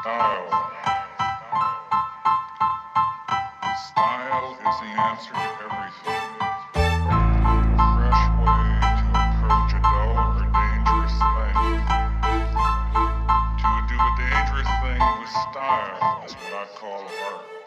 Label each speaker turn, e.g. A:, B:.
A: Style. Style is the answer to everything. A fresh way to approach a dull or dangerous thing. To do a dangerous thing with style is what I call art.